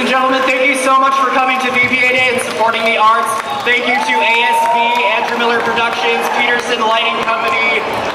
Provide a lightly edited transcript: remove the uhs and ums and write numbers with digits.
and gentlemen, thank you so much for coming to VPA Day and supporting the arts. Thank you to ASB, Andrew Miller Productions, Peterson Lighting Company,